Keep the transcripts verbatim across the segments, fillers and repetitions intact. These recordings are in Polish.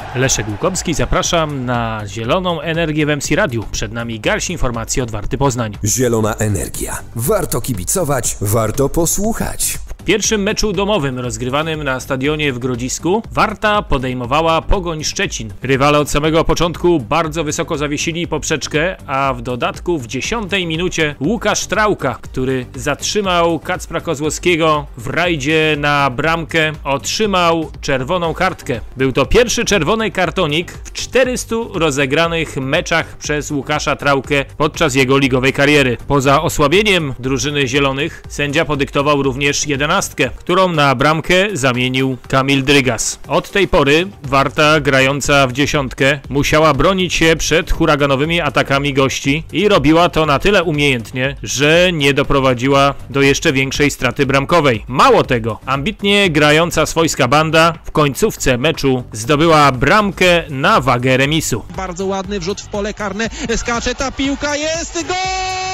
Leszek Łukowski, zapraszam na Zieloną Energię w M C Radiu. Przed nami garść informacji od Warty Poznań. Zielona Energia. Warto kibicować, warto posłuchać. W pierwszym meczu domowym rozgrywanym na stadionie w Grodzisku Warta podejmowała Pogoń Szczecin. Rywale od samego początku bardzo wysoko zawiesili poprzeczkę, a w dodatku w dziesiątej minucie Łukasz Trałka, który zatrzymał Kacpra Kozłowskiego w rajdzie na bramkę, otrzymał czerwoną kartkę. Był to pierwszy czerwony kartonik w czterystu rozegranych meczach przez Łukasza Trałkę podczas jego ligowej kariery. Poza osłabieniem drużyny zielonych sędzia podyktował również jedenastkę, którą na bramkę zamienił Kamil Drygas. Od tej pory Warta, grająca w dziesiątkę, musiała bronić się przed huraganowymi atakami gości i robiła to na tyle umiejętnie, że nie doprowadziła do jeszcze większej straty bramkowej. Mało tego, ambitnie grająca swojska banda w końcówce meczu zdobyła bramkę na wagę remisu. Bardzo ładny wrzut w pole karne, skacze ta piłka, jest gol!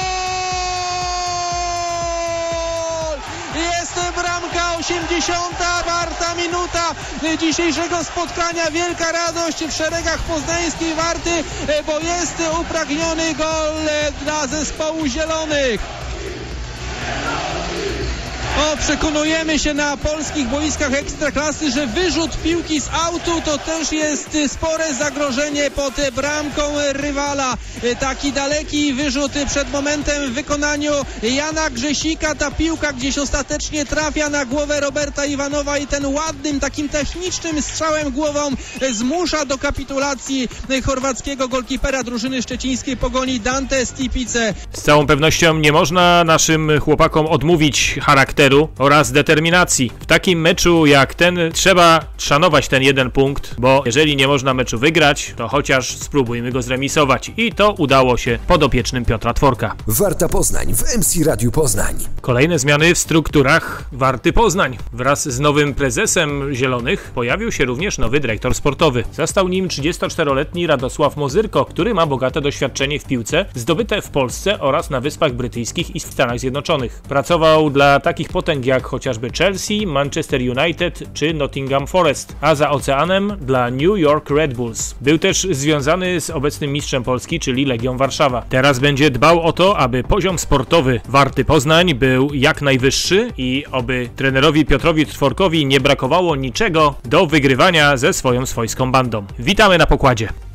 Jest bramka, osiemdziesiąta czwarta minuta dzisiejszego spotkania. Wielka radość w szeregach poznańskiej Warty, bo jest upragniony gol dla zespołu zielonych. O, przekonujemy się na polskich boiskach Ekstraklasy, że wyrzut piłki z autu to też jest spore zagrożenie pod bramką rywala. Taki daleki wyrzut przed momentem w wykonaniu Jana Grzesika. Ta piłka gdzieś ostatecznie trafia na głowę Roberta Iwanowa i ten ładnym, takim technicznym strzałem głową zmusza do kapitulacji chorwackiego golkipera drużyny szczecińskiej Pogoni Dante Stipice. Z całą pewnością nie można naszym chłopakom odmówić charakteru oraz determinacji. W takim meczu jak ten trzeba szanować ten jeden punkt, bo jeżeli nie można meczu wygrać, to chociaż spróbujmy go zremisować. I to udało się podopiecznym Piotra Tworka. Warta Poznań w M C Radiu Poznań. Kolejne zmiany w strukturach Warty Poznań. Wraz z nowym prezesem Zielonych pojawił się również nowy dyrektor sportowy. Został nim trzydziestoczteroletni Radosław Mozyrko, który ma bogate doświadczenie w piłce zdobyte w Polsce oraz na Wyspach Brytyjskich i w Stanach Zjednoczonych. Pracował dla takich potęg jak chociażby Chelsea, Manchester United czy Nottingham Forest, a za oceanem dla New York Red Bulls. Był też związany z obecnym mistrzem Polski, czyli Legią Warszawa. Teraz będzie dbał o to, aby poziom sportowy Warty Poznań był jak najwyższy i aby trenerowi Piotrowi Tworkowi nie brakowało niczego do wygrywania ze swoją swojską bandą. Witamy na pokładzie.